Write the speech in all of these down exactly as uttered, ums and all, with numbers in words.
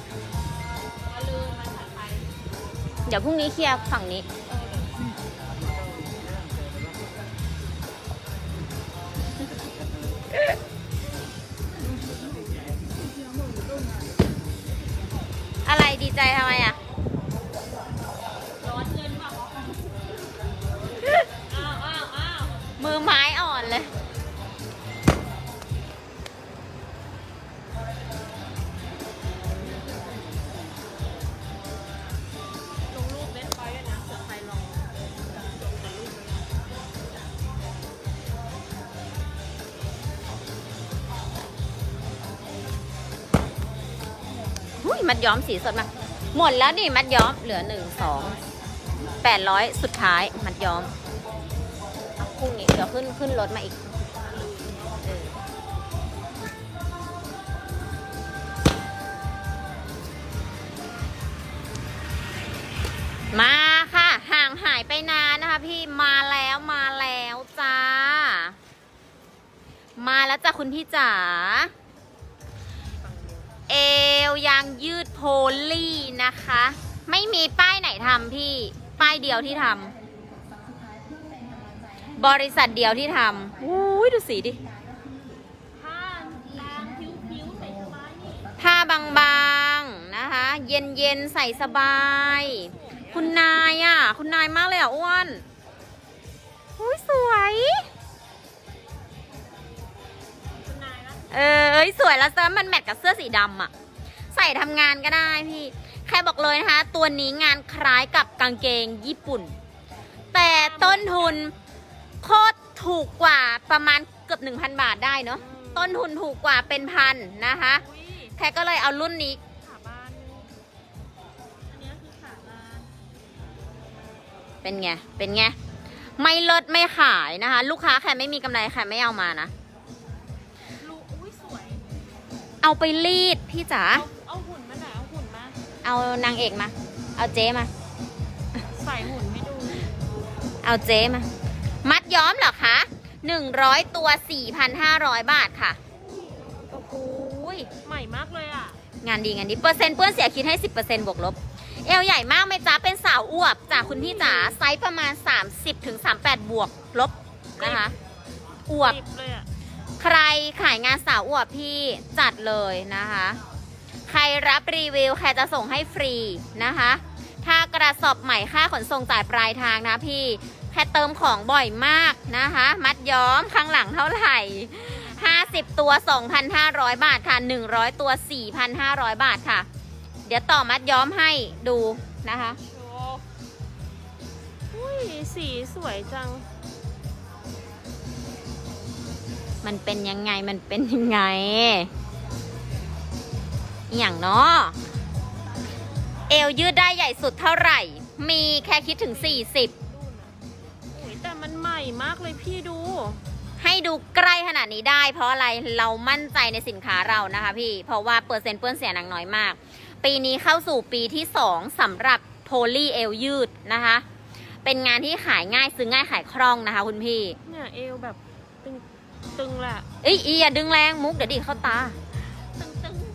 เดี๋ยวพรุ่งนี้เคลียร์ฝั่งนี้อะไรดีใจทำไมอ่ะร้อนเกินป่ะอ้าวอ้าวอ้าวมือไม้อ่อนเลยลงรูปเบสไฟด้วยนะเผื่อใครลองอุ้ยมัดย้อมสีสดมาหมดแล้วดิมัดย้อมเหลือหนึ่งสองแปดร้อยสุดท้ายมัดย้อมพรุ่งนี้เดี๋ยวขึ้นขึ้นรถมาอีกมาค่ะห่างหายไปนานนะคะพี่มาแล้วมาแล้วจ้ามาแล้วจ้ะคุณพี่จ๋าเอวยางยืดโพลีนะคะไม่มีป้ายไหนทำพี่ป้ายเดียวที่ทำบริษัทเดียวที่ทำอุ้ยดูสีดิผ้าบางผิวๆใส่สบายนี่ผ้าบางๆนะคะเย็นๆใส่สบายคุณนายอ่ะคุณนายมากเลยอ่ะอ้วนอุ้ยสวยเออสวยแล้วเสื้อมันแมทกับเสื้อสีดำอ่ะใส่ทำงานก็ได้พี่ใครบอกเลยนะคะตัวนี้งานคล้ายกับกางเกงญี่ปุ่นแต่ต้นทุนโคตรถูกกว่าประมาณเกือบ หนึ่งพัน บาทได้เนาะต้นทุนถูกกว่าเป็นพันนะคะแค่ก็เลยเอารุ่นนี้ขาบานอันนี้คือขาบานเป็นไงเป็นไงไม่เลิศไม่ขายนะคะลูกค้าแค่ไม่มีกำไรแค่ไม่เอามานะเอาไปรีดพี่จ๋าเอาหุ่นมาหน่อยเอาหุ่นมาเอานางเอกมาเอาเจ๊มาใส่หุ่นให้ดูเอาเจ๊มามัดย้อมเหรอคะหนึ่งร้อยตัว สี่พันห้าร้อย บาทค่ะโอ้โหใหม่มากเลยอ่ะงานดีงานดีเปอร์เซ็นต์เปื้อนเสียคิดให้ สิบเปอร์เซ็นต์ บวกลบเอวใหญ่มากไหมจ๊ะเป็นสาวอวบจากคุณพี่จ๋าไซส์ประมาณ สามสิบถึงสามสิบแปด บวกลบนะคะอวบเลยอ่ะใครขายงานสาวอวบพี่จัดเลยนะคะใครรับรีวิวใครจะส่งให้ฟรีนะคะถ้ากระสอบใหม่ค่าขนส่งจ่ายปลายทางนะพี่แค่เติมของบ่อยมากนะคะมัดย้อมข้างหลังเท่าไหร่ห้าสิบตัว สองพันห้าร้อย บาทค่ะหนึ่งร้อยตัว สี่พันห้าร้อย บาทค่ะเดี๋ยวต่อมัดย้อมให้ดูนะคะอุ้ยสีสวยจังมันเป็นยังไงมันเป็นยังไงอย่างเนาะเอวยืดได้ใหญ่สุดเท่าไหร่มีแค่คิดถึงสี่สิบโอ้ยแต่มันใหม่มากเลยพี่ดูให้ดูใกล้ขนาดนี้ได้เพราะอะไรเรามั่นใจในสินค้าเรานะคะพี่เพราะว่าเปอร์เซ็นต์เปื้อนเสียหนักน้อยมากปีนี้เข้าสู่ปีที่สองสำหรับโพลีเอวยืดนะคะเป็นงานที่ขายง่ายซื้อง่ายขายคล่องนะคะคุณพี่เนี่ยเอวแบบตึงตึงแหละเอ้ยอีอย่าดึงแรงมุกเดี๋ยวดิเข้าตาตึงตึง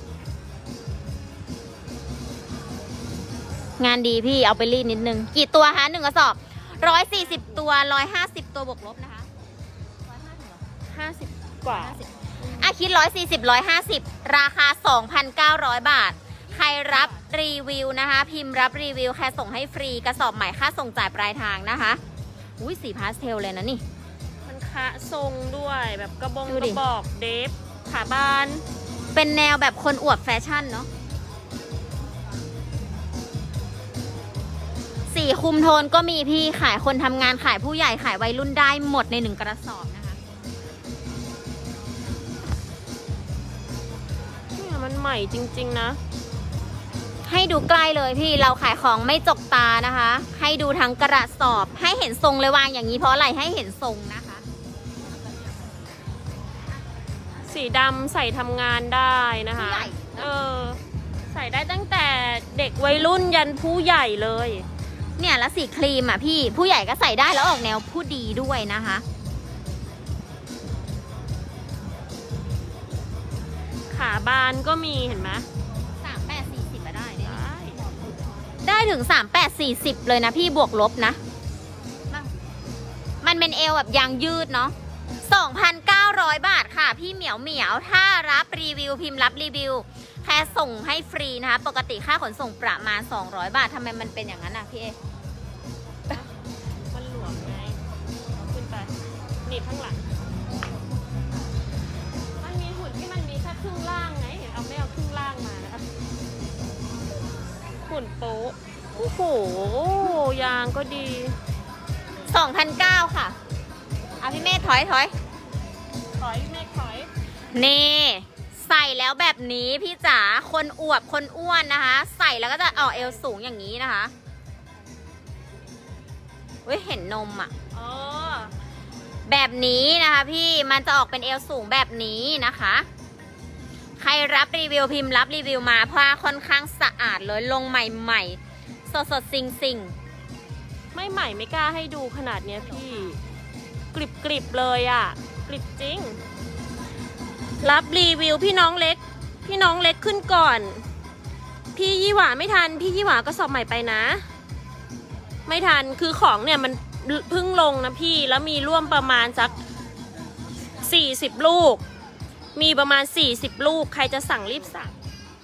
งานดีพี่เอาไปรีดนิดนึงกี่ตัวคะหนึ่งกระสอบร้อยสี่สิบตัวร้อยห้าสิบตัวบวกลบนะคะห้าสิบกว่าอ่ะคิดร้อยสี่สิบร้อยห้าสิบราคาสองพันเก้าร้อยบาทใครรับรีวิวนะคะพิมพ์รับรีวิวแค่ส่งให้ฟรีกระสอบใหม่ค่าส่งจ่ายปลายทางนะคะอุ้ยสีพาสเทลเลยนะนี่คะทรงด้วยแบบกระบงกระบอกเดฟขาบานเป็นแนวแบบคนอวบแฟชั่นเนาะสีคุมโทนก็มีพี่ขายคนทำงานขายผู้ใหญ่ขายวัยรุ่นได้หมดในหนึ่งกระสอบนะคะเนี่ยมันใหม่จริงๆนะให้ดูใกล้เลยพี่เราขายของไม่จกตานะคะให้ดูทั้งกระสอบให้เห็นทรงเลยวางอย่างนี้เพราะอะไรให้เห็นทรงนะคะสีดำใส่ทำงานได้นะคะเออใส่ได้ตั้งแต่เด็กวัยรุ่นยันผู้ใหญ่เลยเนี่ยแล้วสีครีมอ่ะพี่ผู้ใหญ่ก็ใส่ได้แล้วออกแนวผู้ดีด้วยนะคะขาบานก็มีเห็นไหมสามแปดถึงสามแปดสี่สิบเลยนะพี่บวกลบนะมันเป็นเอวแบบยางยืดเนาะ สองพันเก้าร้อย บาทค่ะพี่เหมียวเหมียวถ้ารับรีวิวพิมพ์รับรีวิวแค่ส่งให้ฟรีนะคะปกติค่าขนส่งประมาณสองร้อยบาททำไมมันเป็นอย่างนั้นอะพี่เอมันหลวมไงเอาขึ้นไปหนีบข้างหลังมันมีหุ่นที่มันมีแค่ครึ่งล่างไงเห็นเอาไม่เอาครึ่งล่างมานะคะหุ่นโป๊ะโอ้โหยางก็ดีสองพันเก้าร้อย ค่ะเอาพี่เมฆถอยถอยถอยเมฆถอยนี่ใส่แล้วแบบนี้พี่จ๋าคนอวบคนอ้วนนะคะใส่แล้วก็จะออกเอวสูงอย่างนี้นะคะเว้ยเห็นนมอ่ะอ๋อแบบนี้นะคะพี่มันจะออกเป็นเอวสูงแบบนี้นะคะใครรับรีวิวพิมพ์รับรีวิวมาผ้าค่อนข้างสะอาดเลยลงใหม่ๆสดสดซิงซิงไม่ใหม่ไม่กล้าให้ดูขนาดเนี้ยพี่กริบกริบเลยอ่ะกริบจริงรับรีวิวพี่น้องเล็กพี่น้องเล็กขึ้นก่อนพี่ยี่หว่าไม่ทันพี่ยี่หว่าก็สอบใหม่ไปนะไม่ทันคือของเนี่ยมันเพิ่งลงนะพี่แล้วมีร่วมประมาณสักสี่สิบลูกมีประมาณสี่สิบลูกใครจะสั่งรีบสั่ง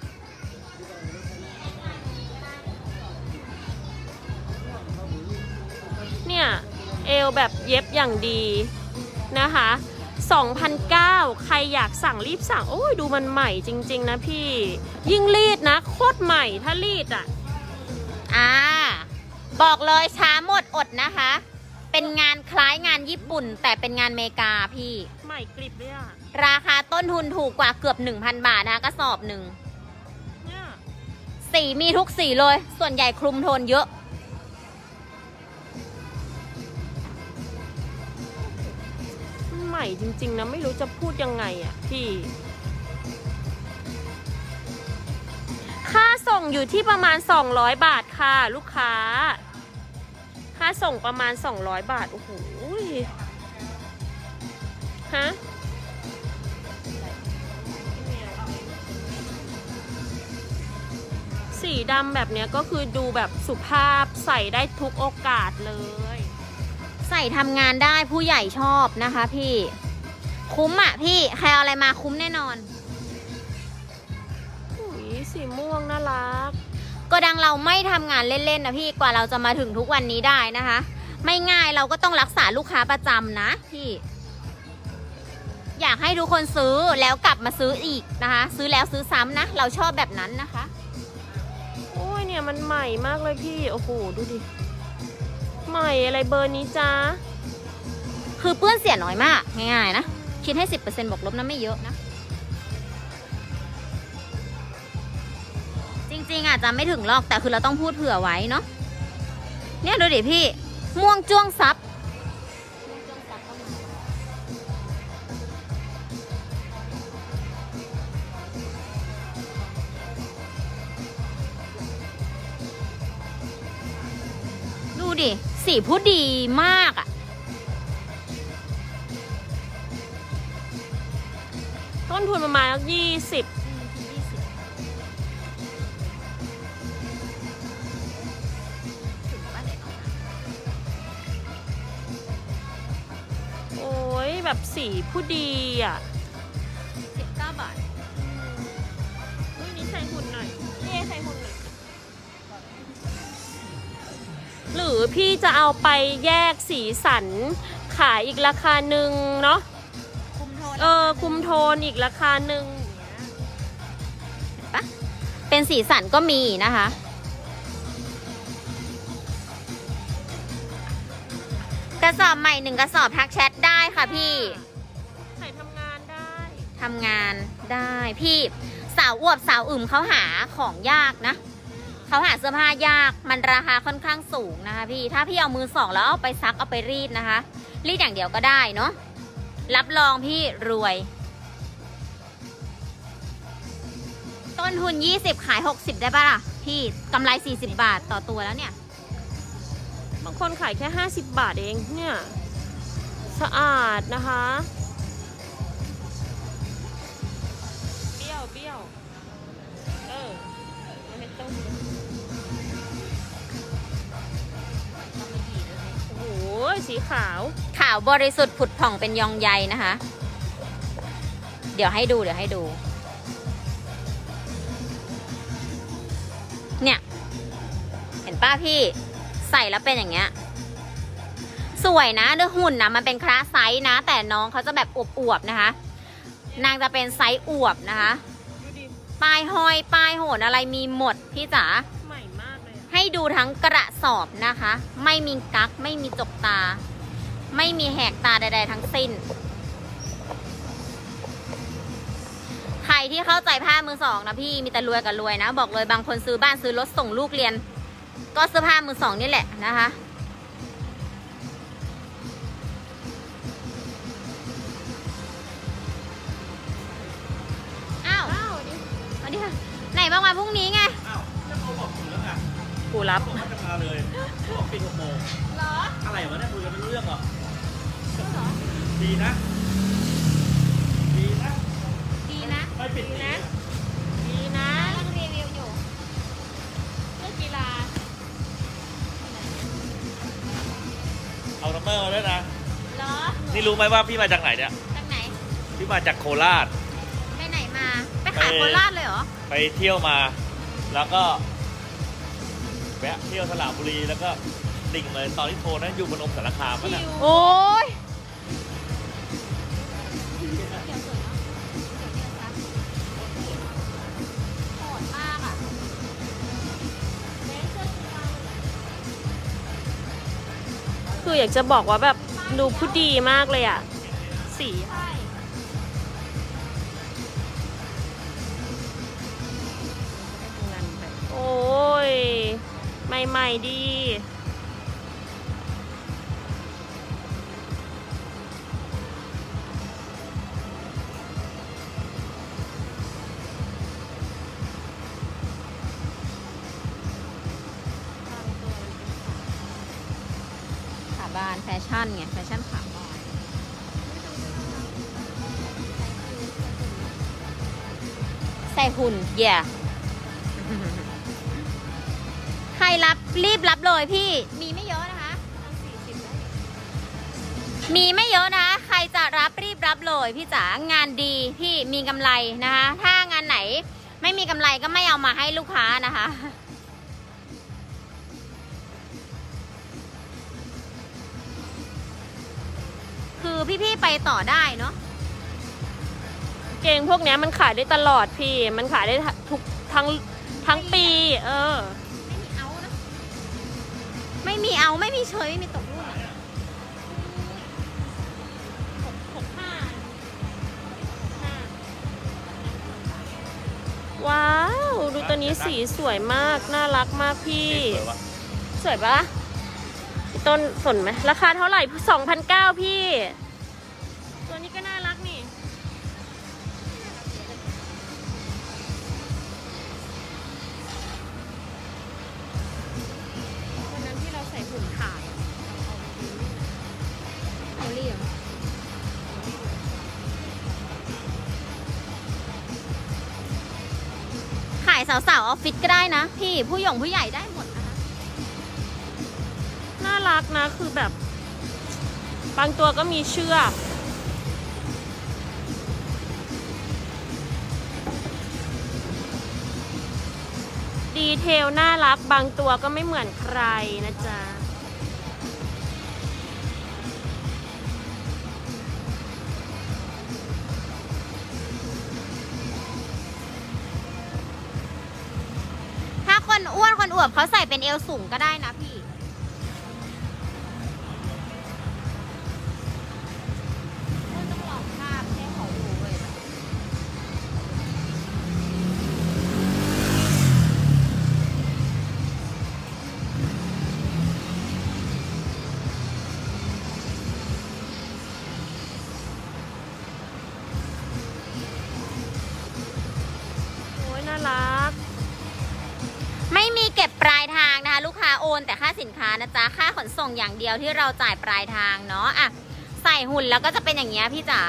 เนี่ยเอวแบบเย็บอย่างดีนะคะ สองพันเก้าร้อย ใครอยากสั่งรีบสั่งโอ้ยดูมันใหม่จริงๆนะพี่ยิ่งรีดนะโคตรใหม่ถ้ารีดอ่ะอ่าบอกเลยช้าหมดอดนะคะเป็นงานคล้ายงานญี่ปุ่นแต่เป็นงานอเมริกาพี่ใหม่กริบเลยอ่ะราคาต้นทุนถูกกว่าเกือบ หนึ่งพัน บาทนะคะกระสอบหนึ่งเนี่ยสีมีทุกสีเลยส่วนใหญ่คลุมโทนเยอะใหม่จริงๆนะไม่รู้จะพูดยังไงอ่ะพี่ค่าส่งอยู่ที่ประมาณสองร้อยบาทค่ะลูกค้าค่าส่งประมาณสองร้อยบาทโอ้โหฮะสีดำแบบเนี้ยก็คือดูแบบสุภาพใส่ได้ทุกโอกาสเลยใส่ทำงานได้ผู้ใหญ่ชอบนะคะพี่คุ้มอ่ะพี่ใครเอาอะไรมาคุ้มแน่นอนอุ้ยสีม่วงน่ารักก็ดังเราไม่ทำงานเล่นๆนะพี่กว่าเราจะมาถึงทุกวันนี้ได้นะคะไม่ง่ายเราก็ต้องรักษาลูกค้าประจำนะพี่อยากให้ทุกคนซื้อแล้วกลับมาซื้ออีกนะคะซื้อแล้วซื้อซ้ำนะเราชอบแบบนั้นนะคะโอ้ยเนี่ยมันใหม่มากเลยพี่โอ้โหดูดิใหม่อะไรเบอร์นี้จ้าคือเปื้อนเสียน้อยมากง่ายๆนะคิดให้ สิบเปอร์เซ็นต์ บวกลบนะไม่เยอะนะจริงๆอาจจะไม่ถึงหรอกแต่คือเราต้องพูดเผื่อไว้เนาะเนี่ยดูดิพี่ม่วงจ้วงซับดูดิสีผู้ดีมากอ่ะต้นทุนประมาณยี่สิบโอ้ยแบบสีผู้ดีอ่ะสิบเก้าบาทอุ้ยนี่ใส่หุ่นหน่อยนี่ใส่หุ่นหน่อยหรือพี่จะเอาไปแยกสีสันขายอีกราคาหนึ่งเนาะเออคุมโทนอีกราคาหนึ่งปะเป็นสีสันก็มีนะคะกระสอบใหม่หนึ่งกระสอบทักแชทได้ค่ะพี่ใส่ทำงานได้ทำงานได้พี่สาวอวบสาวอึมเขาหาของยากนะเขาหาเสื้อผ้ายากมันราคาค่อนข้างสูงนะคะพี่ถ้าพี่เอามือสองแล้วเอาไปซักเอาไปรีดนะคะรีดอย่างเดียวก็ได้เนาะรับรองพี่รวยต้นทุนยี่สิบขายหกสิบได้ป่ะล่ะพี่กำไรสี่สิบบาทต่อตัวแล้วเนี่ยบางคนขายแค่ห้าสิบบาทเองเนี่ยสะอาดนะคะเบี้ยวเบี้ยวเออไม่ต้องคสีขาวขาวบริสุทธิ์ผุดผ่องเป็นยองใยนะคะ เดี๋ยวให้ดูเดี๋ยวให้ดูเนี่ยเห็นป้าพี่ใส่แล้วเป็นอย่างเงี้ยสวยนะเนื้อหุ่นนะมันเป็นคลาสไซส์นะแต่น้องเขาจะแบบอวบๆนะคะนางจะเป็นไซส์อวบนะคะปลายห้อยปลายโหนอะไรมีหมดพี่จ๋าใหม่มากเลยให้ดูทั้งกระสอบนะคะไม่มีกั๊กไม่มีจกตาไม่มีแหกตาใดๆทั้งสิ้นใครที่เข้าใจผ้ามือสองนะพี่มีแต่รวยกับรวยนะบอกเลยบางคนซื้อบ้านซื้อรถส่งลูกเรียนก็เสื้อผ้ามือสองนี่แหละนะคะอ้าวสวัสดีค่ะไหนบ้างวันพรุ่งนี้ไงอ้าวจะโทรบอกคุณแล้วไงกูรับบอกว่าจะมาเลยบอกปิดหกโมงเหรออะไรวะเนี่ยคุยกันไม่รู้เรื่องหรอดีนะดีนะดีนะไม่ปิดนะดีนะต้องรีวิวอยู่เรื่องกีฬาเอาน้ำเมอร์มาด้วยนะเหรอนี่รู้ไหมว่าพี่มาจากไหนเนี่ยจากไหนพี่มาจากโคราชไปไหนมาไปขายโคราชเลยเหรอไปเที่ยวมาแล้วก็แวะเที่ยวสระบุรีแล้วก็ดิ่งเลยตอนที่โทรนั้นอยู่บนอมสารคามนั่นแหละโอ้ยคืออยากจะบอกว่าแบบดูผู้ดีมากเลยอ่ะสีโอ้ยใหม่ๆดีบานแฟชั่นไงแฟชั่นขาบานใส่หุ่นเย่ใครรับรีบรับเลยพี่มีไม่เยอะนะคะมีไม่เยอะนะใครจะรับรีบรับเลยพี่จ๋างานดีพี่มีกำไรนะคะถ้างานไหนไม่มีกำไรก็ไม่เอามาให้ลูกค้านะคะคือพี่ๆไปต่อได้เนาะเกงพวกนี้มันขายได้ตลอดพี่มันขายได้ทุกทั้งทั้งปีเออไม่มีเอานะไม่มีเอาไม่มีเฉยไม่มีตกรุ่นอ่ะหกหกห้าว้าวดูตัวนี้สีสวยมากน่ารักมากพี่สวยปะต้นสนไหมราคาเท่าไหร่ สองพันเก้าร้อย พี่ตัวนี้ก็น่ารักนี่วันนั้นที่เราใส่หุ่นขายเอาเรียงขายสาวๆออฟฟิศก็ได้นะพี่ผู้หญิงผู้ใหญ่ได้หมดนะคะน่ารักนะคือแบบบางตัวก็มีเชือกดีเทลน่ารักบางตัวก็ไม่เหมือนใครนะจ๊ะถ้าคนอ้วนคนอวบเขาใส่เป็นเอวสูงก็ได้นะพี่น่ารักไม่มีเก็บปลายทางนะคะลูกค้าโอนแต่ค่าสินค้านะจ๊ะค่าขนส่งอย่างเดียวที่เราจ่ายปลายทางเนาะอ่ะใส่หุ่นแล้วก็จะเป็นอย่างเงี้ยพี่จ๋า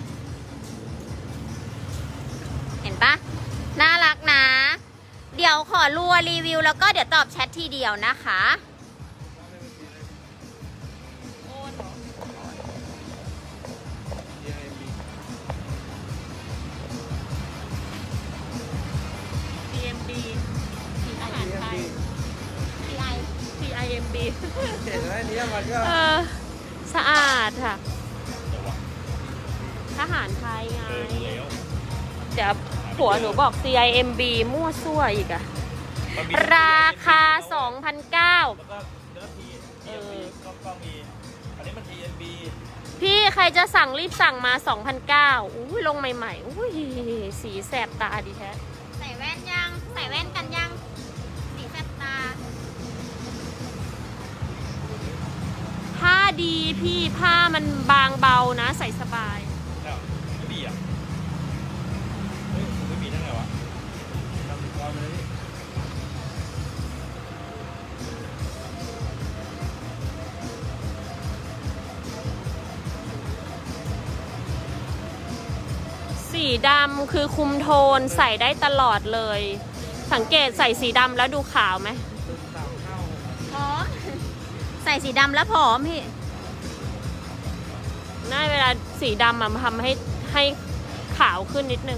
เห็นปะน่ารักนะเดี๋ยวขอรัวรีวิวแล้วก็เดี๋ยวตอบแชททีเดียวนะคะโอน T I T I M B เห็นไหมเนี่ยมันก็เออสะอาดค่ะ ทหารไทยไง เดี๋ยวผัวหนูบอก C I M B มั่วซั่วอีกอะราคา สองพันเก้าร้อยแล้วก็เนื้อ T M B ก็มีอันนี้มัน T M B พี่ใครจะสั่งรีบสั่งมา สองพันเก้าร้อย อุ้ยลงใหม่ๆอุ้ยสีแสบตาดีแท้ใส่แว่นยัง ใส่แว่นกันยัง สีแสบตาผ้าดีพี่ผ้ามันบางเบานะใส่สบายแล้วไม่มีอ่ะเฮ้ยไม่มีได้ไงวะทำก่อนเลยสีดำคือคุมโทนใส่ได้ตลอดเลย สังเกตใส่สีดำแล้วดูขาวไหมผอม ใส่สีดำแล้วผอมพี่น่าเวลาสีดำมันทำให้ให้ขาวขึ้นนิดนึง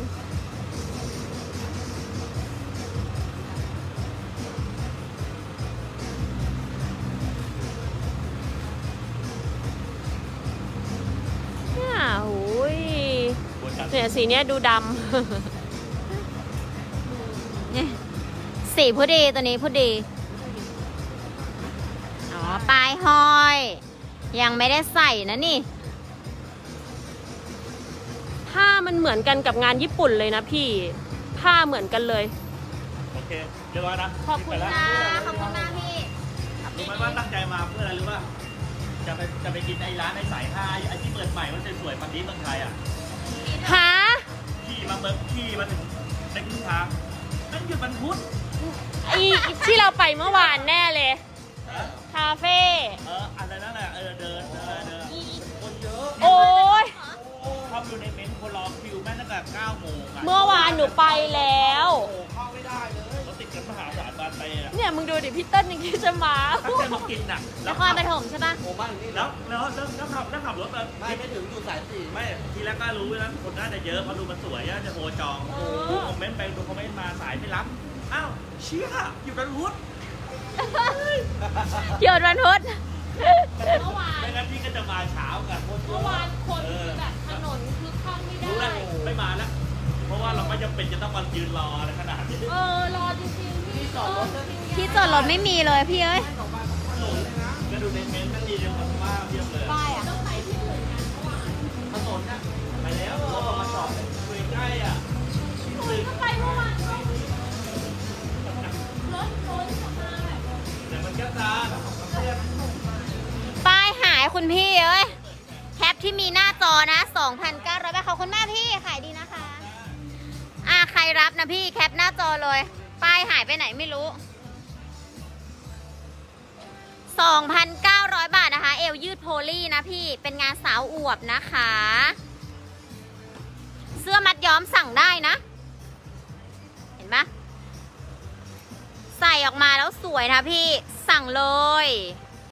เนี่ยโอ้ยเนี่ยสีเนี้ยดูดสีผู้ดีตัวนี้ผู้ดี อ๋อ ปลายห้อย ยังไม่ได้ใส่นะนี่ำผ้ามันเหมือนกันกับงานญี่ปุ่นเลยนะพี่ ผ้าเหมือนกันเลยโอเคเรียบร้อยนะขอบคุณไปแล้วค่ะขอบคุณมากพี่รู้ไหมว่าตั้งใจมาเพื่ออะไรรู้ป่ะจะไปจะไปกินไอ้ร้านไอ้สายห้าไอ้ที่เปิดใหม่มันสวยๆมันนี้เมืองไทยอ่ะหาขี่มาเบิร์ขี่มาถึงในครึ่งทางนั่นหยุดมันพุธไอ้ที่เราไปเมื่อวานแน่เลย คาเฟ่เอออะไรนั่นแหละเออเดินเดินเดินคนเยอะโอ้ยชอบอยู่ในเมนต์คนรอคิวแม่ตั้งแต่เก้าโมงอ่ะเมื่อวานหนูไปแล้วโอ้เข้าไม่ได้เลยรถติดกันมหาศาลบานเตยอ่ะเนี่ยมึงดูดิพี่เติ้ลยังคิดจะมาตั้งใจมากินน่ะนครปฐมใช่ปะโอ้บ้านนี่แล้วแล้วแล้วแล้วขับแล้วขับรถมาไม่ไม่ถึงอยู่สายสี่ไม่ทีแรกก็รู้แล้วคนน่าจะเยอะเพราะดูมันสวยจะโทรจองดูคอมเมนต์ไปดูคอมเมนต์มาสายไม่รับอ้าวเชี่ยอยู่กันพุธเกี่ยววันพุธเมื่อวานไม่งั้นพี่ก็จะมาเช้ากันเมื่อวานคนคือแบบถนนคือเข้าไม่ได้รู้แล้วไม่มาแล้วเพราะว่าเราไม่จำเป็นจะต้องมายืนรออะไรขนาดนี้เออ รอจริงๆพี่จอดรถที่จอดรถไม่มีเลยพี่เอ้ยก็ดูในเมนต์ก็ดีเดียวกับว่าเทียบเลยป้ายอ่ะถนนน่ะไปแล้วเรามาจอดคุยใกล้อ่ะตึกไปเมื่อวานแต่มันก็ตาป้ายหายคุณพี่เอ้ย แคปที่มีหน้าจอนะ สองพันเก้าร้อย บาทขอบคุณมากพี่ ขายดีนะคะ อ่าใครรับนะพี่แคปหน้าจอเลย ป้ายหายไปไหนไม่รู้ สองพันเก้าร้อย บาทนะคะ เอวยืดโพลีนะพี่ เป็นงานสาวอวบนะคะ เสื้อมัดย้อมสั่งได้นะ เห็นปะใส่ออกมาแล้วสวยนะพี่ สั่งเลย